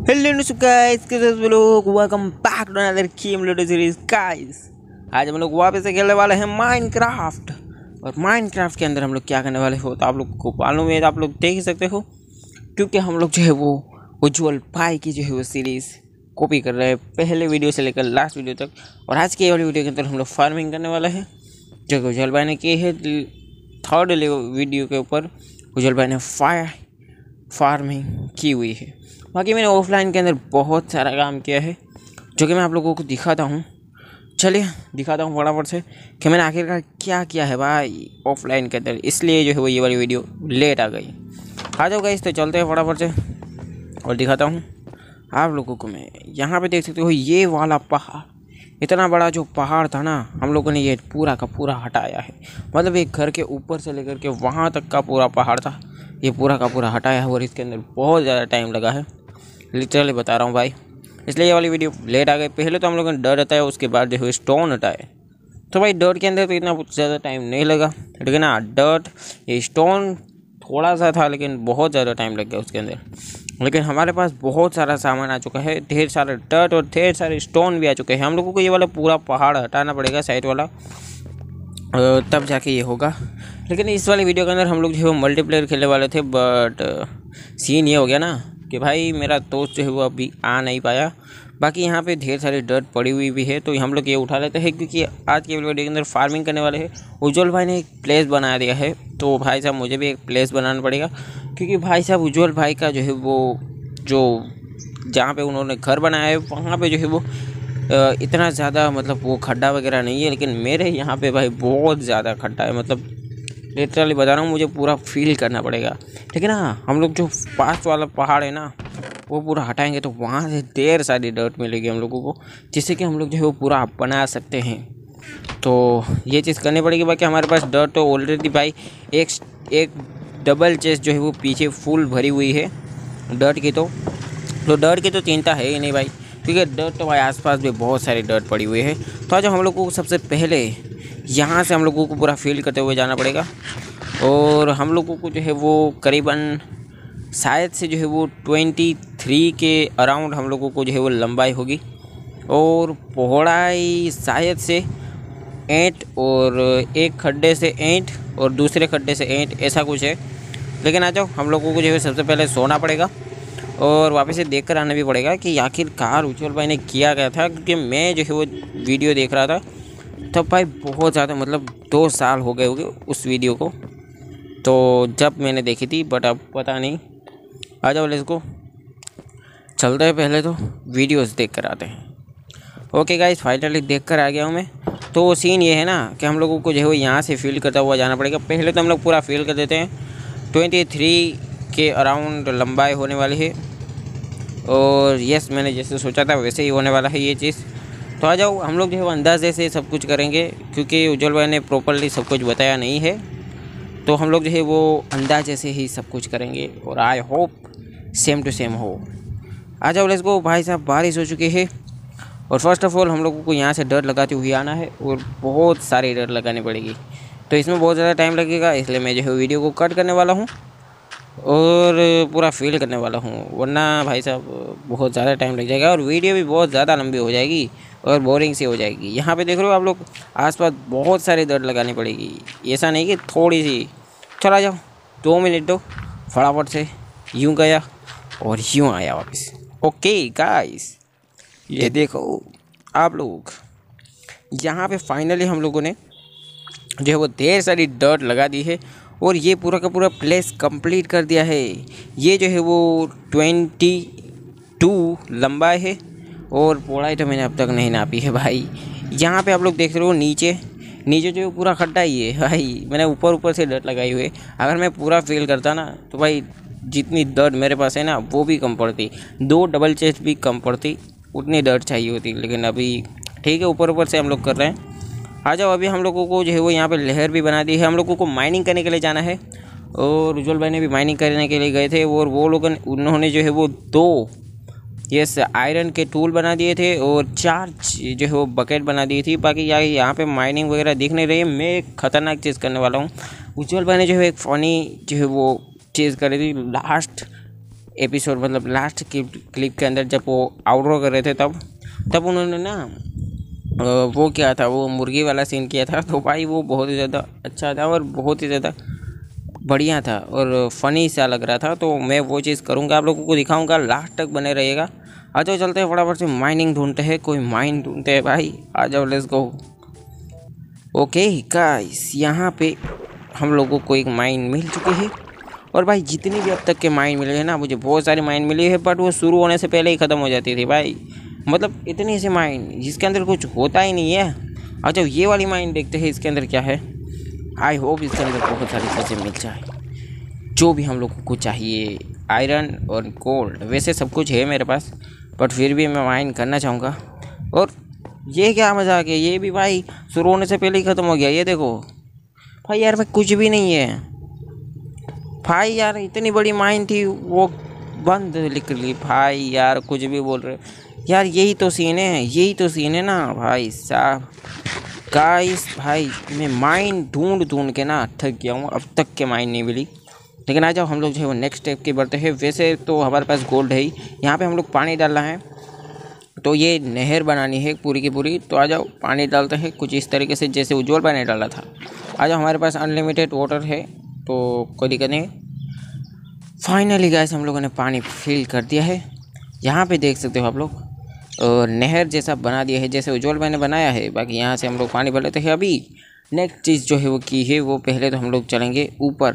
Hello guys, कैसे हो लोग। Welcome back to another game ludo series guys. आज हम लोग वापस से खेलने वाले हैं माइनक्राफ्ट। और माइनक्राफ्ट के अंदर हम लोग क्या करने वाले हो तो आप लोग को मालूम है, आप लोग देख ही सकते हो, क्योंकि हम लोग जो है वो उज्ज्वल भाई की जो है वो सीरीज़ कॉपी कर रहे हैं, पहले वीडियो से लेकर लास्ट वीडियो तक। और आज की वाली वीडियो के अंदर हम लोग फार्मिंग करने वाले हैं, जो कि उज्ज्वल भाई ने की है। थर्ड वीडियो के ऊपर उज्ज्वल भाई ने फार्मिंग की हुई है। बाकी मैंने ऑफलाइन के अंदर बहुत सारा काम किया है, जो कि मैं आप लोगों को दिखाता हूँ। चलिए दिखाता हूँ फटाफट से कि मैंने आखिरकार क्या किया है भाई ऑफलाइन के अंदर, इसलिए जो है वो ये वाली वीडियो लेट आ गई। आ जाओ गाइस, तो चलते हैं फटाफट से और दिखाता हूँ आप लोगों को। मैं यहाँ पे देख सकते हो ये वाला पहाड़, इतना बड़ा जो पहाड़ था ना, हम लोगों ने ये पूरा का पूरा हटाया है। मतलब एक घर के ऊपर से लेकर के वहाँ तक का पूरा पहाड़ था, ये पूरा का पूरा हटाया है। और इसके अंदर बहुत ज़्यादा टाइम लगा है, लिटरली बता रहा हूँ भाई, इसलिए ये वाली वीडियो लेट आ गई। पहले तो हम लोगों ने डर हटाया, उसके बाद जो है स्टोन हटाए। तो भाई डर्ट के अंदर तो इतना ज़्यादा टाइम नहीं लगा, लेकिन हाँ डर्ट ये स्टोन थोड़ा सा था, लेकिन बहुत ज़्यादा टाइम लग गया उसके अंदर। लेकिन हमारे पास बहुत सारा सामान आ चुका है, ढेर सारा डर्ट और ढेर सारे स्टोन भी आ चुके हैं। हम लोगों को ये वाला पूरा पहाड़ हटाना पड़ेगा साइड वाला, तब जाके ये होगा। लेकिन इस वाली वीडियो के अंदर हम लोग जो है वो मल्टीप्लेयर खेलने वाले थे, बट सीन ये हो गया ना कि भाई मेरा दोस्त जो है वो अभी आ नहीं पाया। बाकी यहाँ पे ढेर सारी डर्ट पड़ी हुई भी है, तो हम लोग ये उठा लेते हैं, क्योंकि आज की वीडियो के अंदर फार्मिंग करने वाले हैं। उज्ज्वल भाई ने एक प्लेस बना दिया है, तो भाई साहब मुझे भी एक प्लेस बनाना पड़ेगा, क्योंकि भाई साहब उज्ज्वल भाई का जो है वो जो जहाँ पे उन्होंने घर बनाया है वहाँ पे जो है वो इतना ज़्यादा मतलब वो खड्डा वगैरह नहीं है। लेकिन मेरे यहाँ पे भाई बहुत ज़्यादा खड्डा है, मतलब लिटरली बता रहा हूँ, मुझे पूरा फील करना पड़ेगा। लेकिन हाँ हम लोग जो पास वाला पहाड़ है ना वो पूरा हटाएंगे, तो वहाँ से ढेर सारी डर्ट मिलेगी हम लोगों को, जिससे कि हम लोग जो है वो पूरा बना सकते हैं। तो ये चीज़ करनी पड़ेगी। बाकी हमारे पास डर्ट तो ऑलरेडी भाई एक डबल चेस्ट जो है वो पीछे फुल भरी हुई है डर्ट की। तो डर्ट की तो चिंता है ही नहीं भाई, क्योंकि डर्ट तो भाई आसपास भी बहुत सारी डर्ट पड़ी हुई है। तो आज हम लोगों को सबसे पहले यहाँ से हम लोगों को पूरा फील करते हुए जाना पड़ेगा। और हम लोगों को जो है वो करीबन शायद से जो है वो 23 के अराउंड हम लोगों को जो है वो लंबाई होगी, और पौड़ाई शायद से 8, और एक खड्डे से 8 और दूसरे खड्डे से 8, ऐसा कुछ है। लेकिन आ जाओ, हम लोगों को जो है सबसे पहले सोना पड़ेगा और वापस से देख कर आना भी पड़ेगा कि आखिरकार उज्ज्वल भाई ने किया गया था। क्योंकि मैं जो है वो वीडियो देख रहा था तब भाई बहुत ज़्यादा, मतलब 2 साल हो गए होंगे उस वीडियो को, तो जब मैंने देखी थी, बट अब पता नहीं। आ जाओ लेट्स गो, चलते हैं, पहले तो वीडियोस देख कर आते हैं। ओके गाइस, फाइनली देख कर आ गया हूँ मैं। तो सीन ये है ना कि हम लोगों को जो है वो यहाँ से फील करता हुआ जाना पड़ेगा। पहले तो हम लोग पूरा फील कर देते हैं। 23 के अराउंड लंबाई होने वाली है, और यस मैंने जैसे सोचा था वैसे ही होने वाला है ये चीज़। तो आ जाओ, हम लोग जो है वो अंदाजे से सब कुछ करेंगे, क्योंकि उज्ज्वल भाई ने प्रॉपरली सब कुछ बताया नहीं है, तो हम लोग जो है वो अंदाजे से ही सब कुछ करेंगे। और I hope same to same हो। आ जाओ लेट्स गो। भाई साहब बारिश हो चुकी है, और फर्स्ट ऑफ ऑल हम लोगों को यहाँ से डर लगाते हुए आना है, और बहुत सारी डर लगानी पड़ेगी। तो इसमें बहुत ज़्यादा टाइम लगेगा, इसलिए मैं जो है वीडियो को कट करने वाला हूँ और पूरा फील करने वाला हूँ, वरना भाई साहब बहुत ज़्यादा टाइम लग जाएगा और वीडियो भी बहुत ज़्यादा लंबी हो जाएगी और बोरिंग सी हो जाएगी। यहाँ पे देख रहे हो आप लोग, आसपास बहुत सारी दर्द लगानी पड़ेगी, ऐसा नहीं कि थोड़ी सी। चला जाओ, 2 मिनट दो, फटाफट से यूँ गया और यूँ आया वापस। ओके गाइस, ये देखो आप लोग, यहाँ पे फाइनली हम लोगों ने जो है वो ढेर सारी डर्ट लगा दी है, और ये पूरा का पूरा प्लेस कंप्लीट कर दिया है। ये जो है वो 22 लंबाई है, और पौड़ाई तो मैंने अब तक नहीं नापी है भाई। यहाँ पे आप लोग देख रहे हो नीचे जो है पूरा खड्डा ही है भाई। मैंने ऊपर से डर्ट लगाई हुई है। अगर मैं पूरा फेल करता ना तो भाई जितनी डर्ट मेरे पास है ना वो भी कम पड़ती, 2 डबल चेस्ट भी कम पड़ती, उतनी डर्ट चाहिए होती। लेकिन अभी ठीक है, ऊपर से हम लोग कर रहे हैं। आ जाओ, अभी हम लोगों को जो है वो यहाँ पे लहर भी बना दी है। हम लोगों को माइनिंग करने के लिए जाना है, और उज्ज्वल भाई ने भी माइनिंग करने के लिए गए थे, और वो लोग उन्होंने जो है वो 2 आयरन के टूल बना दिए थे, और 4 जो है वो बकेट बना दी थी। बाकी यहाँ पे माइनिंग वगैरह दिख नहीं रही है। मैं एक ख़तरनाक चीज़ करने वाला हूँ। उज्ज्वल भाई ने जो है एक फ़नी जो है वो चीज़ करी थी लास्ट एपिसोड मतलब लास्ट क्लिप के अंदर जब वो आउटरो कर रहे थे तब उन्होंने ना वो क्या था, वो मुर्गी वाला सीन किया था। तो भाई वो बहुत ही ज़्यादा अच्छा था और बहुत ही ज़्यादा बढ़िया था और फ़नी सा लग रहा था। तो मैं वो चीज़ करूँगा, आप लोगों को दिखाऊँगा, लास्ट तक बने रहिएगा। आ जाओ चलते हैं फटाफट से माइनिंग ढूंढते हैं, कोई माइन ढूंढते हैं भाई, आ जाओ लेट्स गो। ओके गाइस, यहाँ पे हम लोगों को एक माइन मिल चुकी है और भाई जितनी भी अब तक के माइन मिले हैं ना, मुझे बहुत सारी माइन मिली है बट वो शुरू होने से पहले ही ख़त्म हो जाती थी भाई। मतलब इतनी सी माइन जिसके अंदर कुछ होता ही नहीं है। अच्छा ये वाली माइन देखते हैं इसके अंदर क्या है। आई होप इसके अंदर बहुत सारी चीज़ें मिल जाए जो भी हम लोगों को चाहिए। आयरन और गोल्ड, वैसे सब कुछ है मेरे पास बट फिर भी मैं माइन करना चाहूँगा। और ये क्या मजाक है, ये भी भाई शुरू होने से पहले ही ख़त्म हो गया। ये देखो भाई, यार भाई कुछ भी नहीं है भाई। यार इतनी बड़ी माइन थी वो बंद लिख ली भाई। यार कुछ भी बोल रहे यार, यही तो सीन है, यही तो सीन है ना भाई साहब। गाइस भाई मैं माइन ढूंढ के ना थक गया हूँ, अब तक के माइन नहीं मिली। लेकिन आ जाओ हम लोग जो है वो नेक्स्ट स्टेप की बढ़ते हैं। वैसे तो हमारे पास गोल्ड है ही, यहाँ पे हम लोग पानी डालना है तो ये नहर बनानी है पूरी की पूरी। तो आ जाओ पानी डालते हैं कुछ इस तरीके से जैसे उज्ज्वल पानी डाला था। आ जाओ, हमारे पास अनलिमिटेड वाटर है तो कोई दिक्कत नहीं। फाइनली गाइस हम लोगों ने पानी फिल कर दिया है। यहाँ पे देख सकते हो आप लोग नहर जैसा बना दिया है जैसे उज्ज्वल मैंने बनाया है। बाकी यहाँ से हम लोग पानी भर लेते हैं। अभी नेक्स्ट चीज़ जो है वो की है, वो पहले तो हम लोग चलेंगे ऊपर,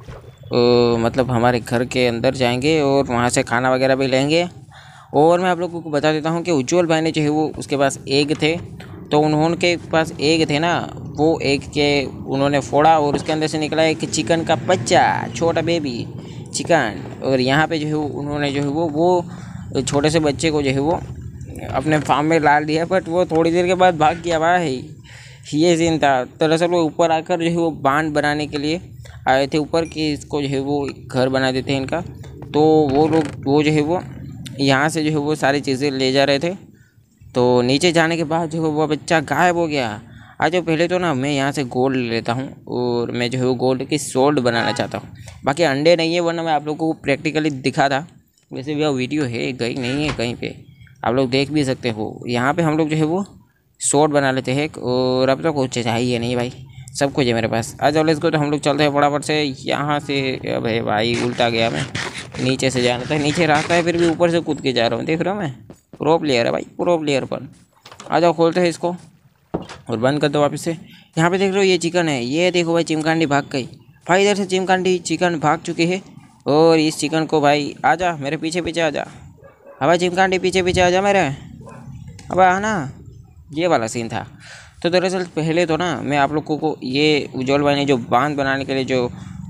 मतलब हमारे घर के अंदर जाएंगे और वहाँ से खाना वगैरह भी लेंगे। और मैं आप लोगों को बता देता हूँ कि उज्ज्वल भाई ने जो है वो उसके पास एग थे, तो उन्होंने पास एग थे ना, वो एग के उन्होंने फोड़ा और उसके अंदर से निकला एक चिकन का बच्चा, छोटा बेबी चिकन। और यहाँ पे जो है उन्होंने जो है वो छोटे से बच्चे को जो है वो अपने फार्म में डाल दिया, बट वो थोड़ी देर के बाद भाग गया भाई। ये सीन था। दरअसल वो ऊपर आकर जो है वो बांध बनाने के लिए आए थे ऊपर कि इसको जो है वो घर बना देते हैं इनका। तो वो लोग वो जो है वो यहाँ से जो है वो सारी चीज़ें ले जा रहे थे। तो नीचे जाने के बाद जो है वो बच्चा गायब हो गया। आज पहले तो ना मैं यहाँ से गोल्ड ले लेता हूँ और मैं जो है वो गोल्ड की सोल्ड बनाना चाहता हूँ। बाकी अंडे नहीं है, वरना मैं आप लोगों को प्रैक्टिकली दिखा था। वैसे भी वो वीडियो है, गई नहीं है कहीं पे, आप लोग देख भी सकते हो। यहाँ पे हम लोग जो है वो सोल्ड बना लेते हैं और अब तो कुछ चाहिए नहीं भाई, सब कुछ है मेरे पास। आ जाओ लेट्स गो। तो हम लोग चलते हैं फटाफट से यहाँ से। अब है भाई उल्टा गया मैं, नीचे से जाना था, नीचे रास्ता है फिर भी ऊपर से कूद के जा रहा हूँ। देख रहा हूँ मैं, प्रो प्लेयर है भाई, प्रो प्लेयर पर। आ जाओ खोलते हैं इसको और बंद कर दो वापस से। यहाँ पे देख रहे हो ये चिकन है, ये देखो भाई चिमकांडी भाग गई भाई। इधर से चिमकांडी चिकन भाग चुकी है और इस चिकन को भाई आ जा मेरे पीछे पीछे आ जा। हाँ भाई चिमकांडी पीछे पीछे आ जा मेरे, अब है ना, ये वाला सीन था। तो दरअसल पहले तो ना मैं आप लोगों को ये उज्ज्वल भाई ने जो बांध बनाने के लिए जो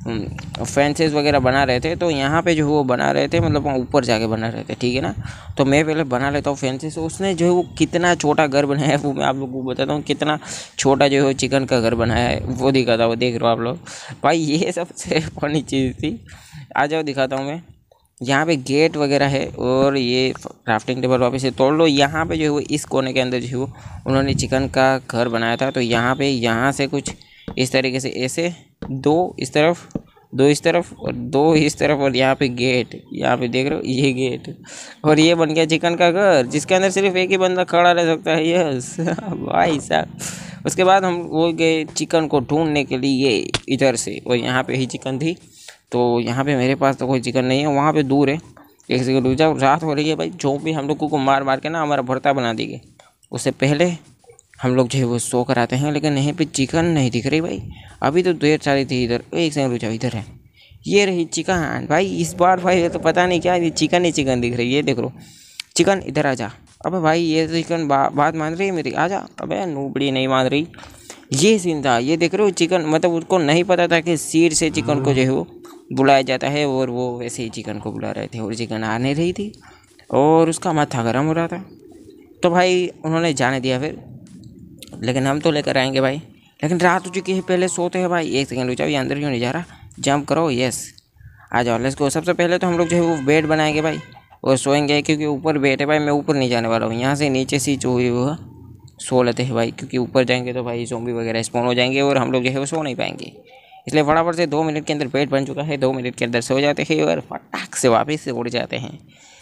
फेंसेस वगैरह बना रहे थे, तो यहाँ पे जो वो बना रहे थे, मतलब वहाँ ऊपर जाके बना रहे थे, ठीक है ना। तो मैं पहले बना लेता हूँ फेंसेस। उसने जो है वो कितना छोटा घर बनाया है वो मैं आप लोगों को बताता हूँ। कितना छोटा जो है वो चिकन का घर बनाया है वो दिखाता हूँ, देख रहे हो आप लोग भाई। ये सबसे फनी चीज़ थी। आ जाओ दिखाता हूँ मैं। यहाँ पे गेट वगैरह है और ये क्राफ्टिंग टेबल वापस से तोड़ लो। यहाँ पे जो है वो इस कोने के अंदर जो है वो उन्होंने चिकन का घर बनाया था। तो यहाँ पे यहाँ से कुछ इस तरीके से ऐसे दो इस तरफ, दो इस तरफ और दो इस तरफ, और यहाँ पे गेट, यहाँ पे देख रहे हो ये गेट, और ये बन गया चिकन का घर जिसके अंदर सिर्फ एक ही बंदा खड़ा रह सकता है। यस भाई साहब। उसके बाद हम वो गए चिकन को ढूंढने के लिए इधर से, और यहाँ पे ही चिकन थी। तो यहाँ पे मेरे पास तो कोई चिकन नहीं है, वहाँ पे दूर है। एक सेकंड रुक जाओ, रात हो रही है भाई। जो भी हम लोगों को मार मार के ना हमारा भरता बना देंगे। उससे पहले हम लोग जो है वो सो कर आते हैं। लेकिन यहीं पे चिकन नहीं दिख रही भाई, अभी तो ढेर सारी थी इधर। एक सेकंड रुक जाओ, इधर है, ये रही चिकन भाई। इस बार भाई तो पता नहीं क्या, ये चिकन ही चिकन दिख रही है। देख लो चिकन, इधर आ जा। अबे भाई ये तो चिकन बात मान रही है मेरी, आ जा। अबे नूबड़ी नहीं मान रही। ये सीन था, ये देख रहे हो चिकन, मतलब उसको नहीं पता था कि सीड से चिकन को जो है वो बुलाया जाता है, और वो वैसे ही चिकन को बुला रहे थे और चिकन आ नहीं रही थी और उसका माथा गर्म हो रहा था। तो भाई उन्होंने जाने दिया फिर, लेकिन हम तो लेकर आएंगे भाई। लेकिन रात हो चुकी है, पहले सोते हैं भाई। एक सेकंड रुक जाओ, ये अंदर क्यों नहीं जा रहा, जंप करो, यस आ जाओ लेट्स गो। सबसे पहले तो हम लोग जो है वो बेड बनाएंगे भाई और सोएंगे, क्योंकि ऊपर बेड है भाई। मैं ऊपर नहीं जाने वाला हूँ, यहाँ से नीचे से जो है वो सो लेते हैं भाई, क्योंकि ऊपर जाएंगे तो भाई ज़ॉम्बी वगैरह स्पॉन हो जाएंगे और हम लोग जो है वो सो नहीं पाएंगे। इसलिए फटाफट से 2 मिनट के अंदर पेट बन चुका है, 2 मिनट के अंदर सो जाते हैं और फटाक से वापस से उड़ जाते हैं।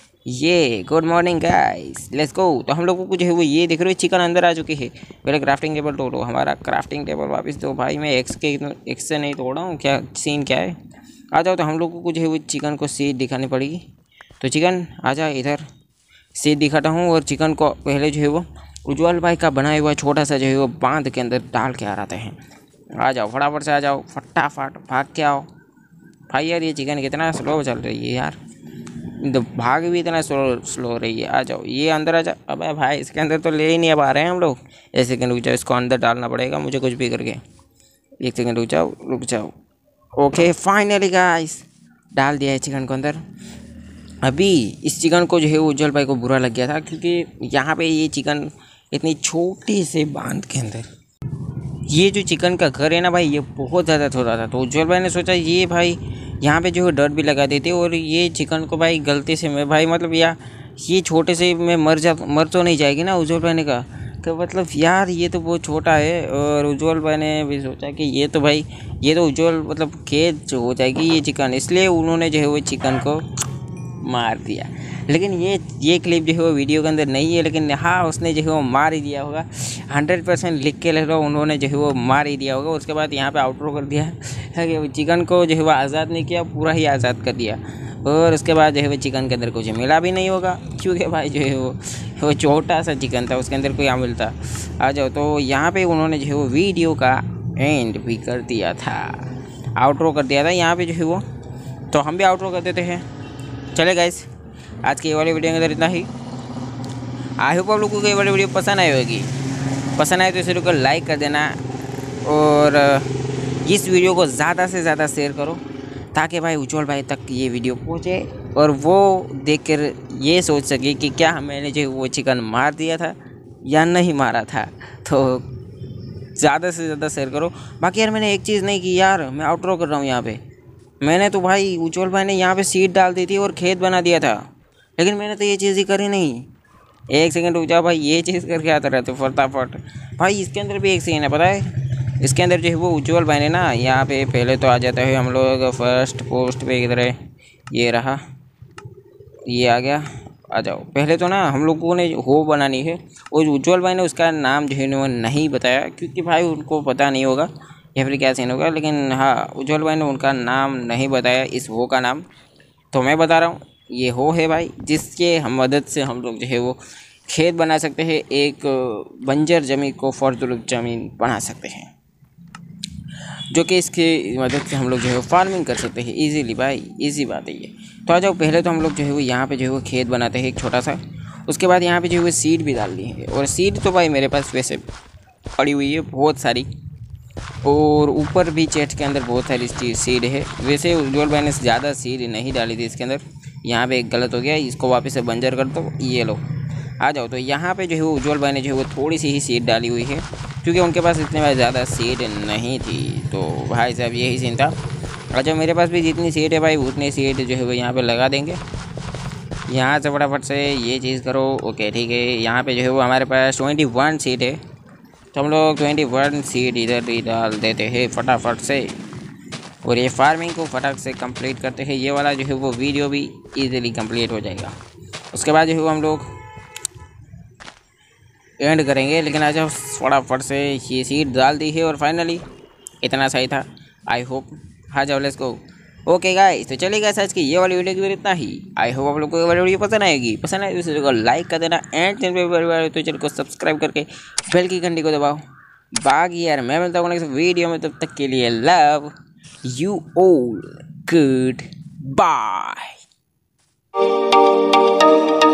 ये good morning guys, let's go. तो हम लोगों को जो है वो ये दिख रहे हो चिकन अंदर आ चुकी है। पहले क्राफ्टिंग टेबल तोड़ो, हमारा क्राफ्टिंग टेबल वापस दो भाई। मैं एक्स से नहीं तोड़ा हूँ, क्या सीन क्या है? आ जाओ। तो हम लोगों को जो है वो चिकन को सीट दिखानी पड़ेगी। तो चिकन आ जा इधर, सीट दिखाता हूँ। और चिकन को पहले जो है वो उज्ज्वल भाई का बनाया हुआ छोटा सा जो है वो बांध के अंदर डाल के आ रहा हैं। आ जाओ फटाफट से, आ जाओ फटाफट, भाग के आओ भाई। यार ये चिकन कितना स्लो चल रही है यार, तो भाग भी इतना स्लो रही है। आ जाओ, ये अंदर आ जाओ। अबे भाई इसके अंदर तो ले ही नहीं पा रहे हैं हम लोग। एक सेकंड रुक जाओ, इसको अंदर डालना पड़ेगा मुझे कुछ भी करके। एक सेकंड रुक जाओ। ओके फाइनली गाइस, डाल दिया है चिकन को अंदर। अभी इस चिकन को जो है उज्जवल भाई को बुरा लग गया था, क्योंकि यहाँ पे ये चिकन इतनी छोटी से बांध के अंदर, ये जो चिकन का घर है ना भाई, ये बहुत ज़्यादा छोटा था। तो उज्जवल भाई ने सोचा ये भाई यहाँ पे जो है डर भी लगा देते और ये चिकन को भाई गलती से मैं भाई मतलब यार ये छोटे से मैं मर तो नहीं जाएगी ना। उज्जवल भाई ने कहा तो मतलब यार ये तो बहुत छोटा है। और उज्जवल भाई ने भी सोचा कि ये तो भाई ये तो उज्जवल मतलब खेत हो जाएगी ये चिकन, इसलिए उन्होंने जो है वो चिकन को मार दिया। लेकिन ये क्लिप जो है वो वीडियो के अंदर नहीं है, लेकिन हाँ उसने जो है वो मार ही दिया होगा। 100% लिख के ले लो, उन्होंने जो है वो मार ही दिया होगा। उसके बाद यहाँ पे आउटरो कर दिया है कि चिकन को जो है वो आज़ाद नहीं किया, पूरा ही आज़ाद कर दिया। और उसके बाद जो है वो चिकन के अंदर कुछ मिला भी नहीं होगा, क्योंकि भाई जो है वो छोटा सा चिकन था, उसके अंदर कोई क्या मिलता। आ जाओ। तो यहाँ पर उन्होंने जो है वो वीडियो का एंड भी कर दिया था, आउटरो कर दिया था यहाँ पर जो है वो। तो हम भी आउटरो कर देते हैं। चले गाइस, आज की ये वाली वीडियो के अंदर इतना ही। आई होप आप लोगों को ये वाली वीडियो पसंद आई होगी। पसंद आए तो इस वीडियो को लाइक कर देना और इस वीडियो को ज़्यादा से ज़्यादा शेयर करो, ताकि भाई उज्जवल भाई तक ये वीडियो पहुँचे और वो देखकर ये सोच सके कि क्या मैंने जो वो चिकन मार दिया था या नहीं मारा था। तो ज़्यादा से ज़्यादा शेयर करो। बाकी यार मैंने एक चीज़ नहीं की यार, मैं आउटरो कर रहा हूँ यहाँ पे। मैंने तो भाई उज्जवल भाई ने यहाँ पे सीट डाल दी थी और खेत बना दिया था, लेकिन मैंने तो ये चीज़ ही करी नहीं। एक सेकंड रुक जाओ भाई, ये चीज़ करके आता रहते फटाफट भाई। इसके अंदर भी एक सीन है पता है, इसके अंदर जो है वो उज्जवल भाई ने ना यहाँ पे पहले तो आ जाता है हम लोग फर्स्ट पोस्ट पे, इधर है ये रहा, ये आ गया। आ जाओ। पहले तो ना हम लोगों ने हो बनानी है और उज्जवल भाई ने उसका नाम जो है वो नहीं बताया, क्योंकि भाई उनको पता नहीं होगा या फिर क्या सीन होगा। लेकिन हाँ उज्जवल भाई ने उनका नाम नहीं बताया, इस हो का नाम तो मैं बता रहा हूँ। ये हो है भाई, जिसके हम मदद से हम लोग जो है वो खेत बना सकते हैं, एक बंजर ज़मीन को फर्तुल ज़मीन बना सकते हैं, जो कि इसकी मदद से हम लोग जो है वो फार्मिंग कर सकते हैं इजीली। भाई इजी बात है ये। तो आ जाओ, पहले तो हम लोग जो है वो यहाँ पे जो है वो खेत बनाते हैं एक छोटा सा। उसके बाद यहाँ पे जो है वो सीड भी डाल दी है, और सीड तो भाई मेरे पास वैसे पड़ी हुई है बहुत सारी, और ऊपर भी चेस्ट के अंदर बहुत सारी सीड है। वैसे उज्जवल भाई ने ज़्यादा सीड नहीं डाली थी इसके अंदर, यहाँ पे एक गलत हो गया, इसको वापस से बंजर कर दो। ये लो आ जाओ। तो यहाँ पे जो है वो उज्जवल भाई ने जो है वो थोड़ी सी ही सीड डाली हुई है, क्योंकि उनके पास इतने ज़्यादा सीड नहीं थी। तो भाई साहब यही सीन था। अच्छा मेरे पास भी जितनी सीड है भाई उतनी सीड जो है वो यहाँ पर लगा देंगे। यहाँ से फटाफट से ये चीज़ करो। ओके ठीक है, यहाँ पर जो है वो हमारे पास 21 सीड है, तो हम लोग 21 सीड इधर भी डाल देते हैं फटाफट से, और ये फार्मिंग को फटाक से कंप्लीट करते हैं। ये वाला जो है वो वीडियो भी इजीली कंप्लीट हो जाएगा। उसके बाद जो है वो हम लोग एंड करेंगे। लेकिन आज फटाफट से ये सीड डाल दी है और फाइनली इतना सही था। आई होप हाँ जाओ लेट्स गो। ओके गाइस, तो चलिए गाइस आज की ये वाली वीडियो की इतना ही। आई होप आप लोग को ये वाली वीडियो पसंद आएगी। पसंद आए तो इस वीडियो को लाइक कर देना एंड चैनल तो चैनल को सब्सक्राइब करके बेल की घंटी को दबाओ। बाकी यार मैं मिलता हूँ नेक्स्ट वीडियो में, तब तक के लिए love you all, good bye.